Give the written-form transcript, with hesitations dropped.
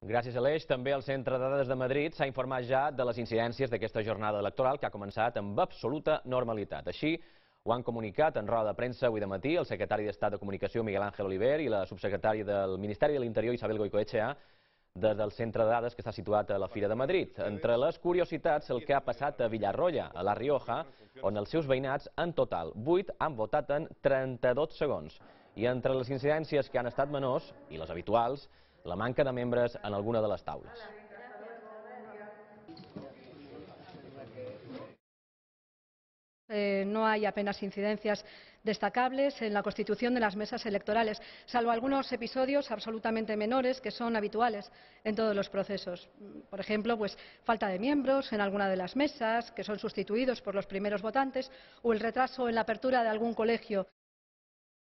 Gràcies, Aleix. També el Centre de Dades de Madrid s'ha informat ja de les incidències d'aquesta jornada electoral que ha començat amb absoluta normalitat. Així ho han comunicat en roda de premsa avui de matí el secretari d'Estat de Comunicació Miguel Ángel Oliver i la subsecretària del Ministeri de l'Interior Isabel Goicoechea des del Centre de Dades que està situat a la Fira de Madrid. Entre les curiositats, el que ha passat a Villarroya, a La Rioja, on els seus veïnats, en total 8, han votat en 32 segons. I entre les incidències que han estat menors, i les habituals, la manca de membres en alguna de les taules. No hay apenas incidencias destacables en la constitución de las mesas electorales, salvo algunos episodios absolutamente menores que son habituales en todos los procesos. Por ejemplo, falta de miembros en alguna de las mesas, que son sustituidos por los primeros votantes, o el retraso en la apertura de algún colegio.